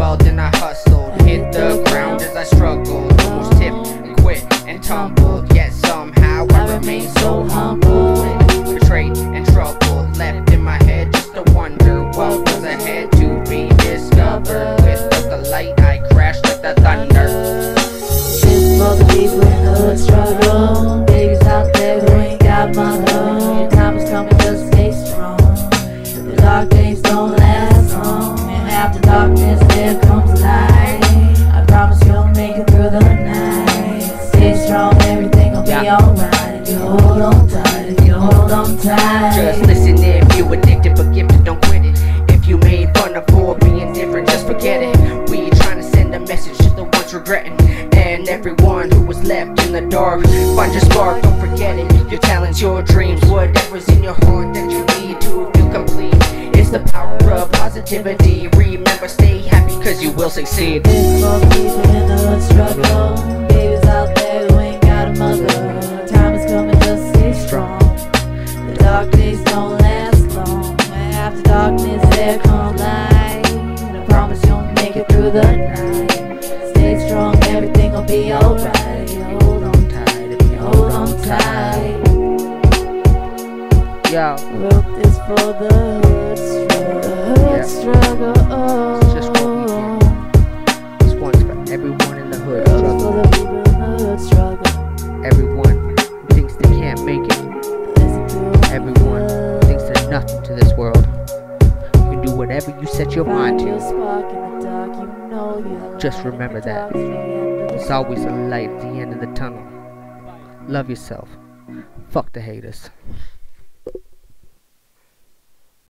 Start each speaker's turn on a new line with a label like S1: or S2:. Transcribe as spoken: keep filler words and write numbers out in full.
S1: well, then I hustled, hit the ground as I struggled, almost tipped and quit and tumbled, yet somehow I remain so humble. Betrayed and troubled, left in my head just to wonder what was ahead to be discovered. Without the light, I crashed like the thunder.
S2: This for the people in the hood struggle, babies out there who ain't got mother. Your time is coming, just stay strong. The dark days don't last long, and after darkness there comes light. I promise you'll make it through the night. Stay strong, everything will be
S1: Yeah.
S2: alright. If you hold on tight, if you hold on tight.
S1: Just listen if you addicted but gifted, don't quit it. If you made fun of for being different, just forget it. We trying to send a message to the ones regretting, and everyone who was left in the dark. Find your spark, don't forget it. Your talents, your dreams, whatever's in your heart that you need to feel complete. It's the power of positivity. Remember, stay happy cause you will succeed.
S2: This for the people in the hood struggle, babies out there who ain't got a mother. Time is coming, just stay strong. The dark days don't last long, and after darkness there comes light. And I promise you'll make it through the night. Stay strong, everything will be alright. If you hold on tight, if you hold on tight.
S1: Yo,
S2: Wrote this for the hood struggle, hood
S1: Yeah.
S2: struggle.
S1: It's just what we did. This one's for everyone in the hood
S2: Wrote
S1: struggle.
S2: for the people in the hood struggle.
S1: Everyone who thinks they can't make it.
S2: Listen to
S1: Everyone who thinks they're nothing to this world. You can do whatever you set your mind
S2: Find your
S1: to.
S2: spark in the dark, you know you're
S1: Just
S2: alive.
S1: remember
S2: The
S1: that.
S2: dark's the end of the
S1: There's always a light at the end of the tunnel. Love yourself. Fuck the haters.